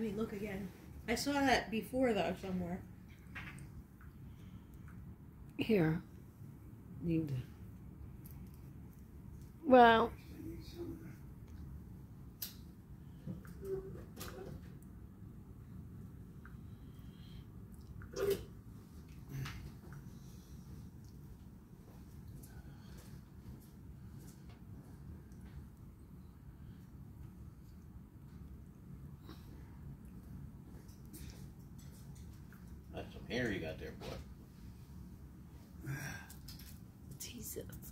me look again. I saw that before though somewhere. Here. Need to. Well. That's some hair you got there, boy. Jesus.